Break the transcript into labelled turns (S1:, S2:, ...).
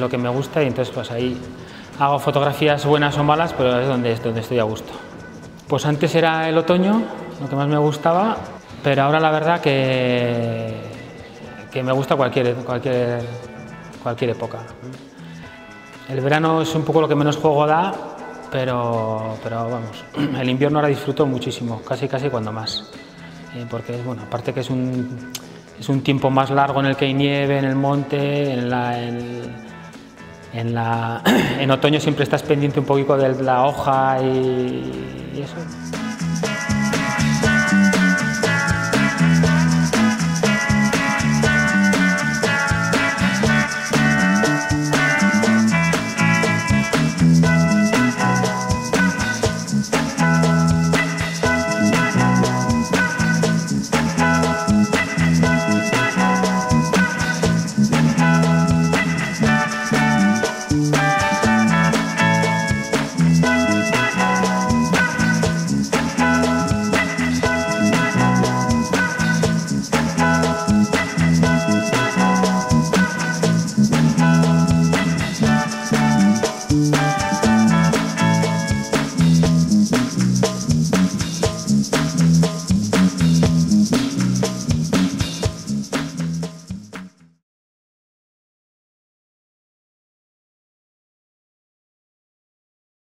S1: lo que me gusta y entonces pues ahí hago fotografías buenas o malas, pero es donde estoy a gusto. Pues antes era el otoño, lo que más me gustaba, pero ahora la verdad que me gusta cualquier época. El verano es un poco lo que menos juego da, pero vamos, el invierno ahora disfruto muchísimo, casi cuando más. Porque bueno, aparte que es un tiempo más largo en el que hay nieve en el monte, en otoño siempre estás pendiente un poquito de la hoja y eso.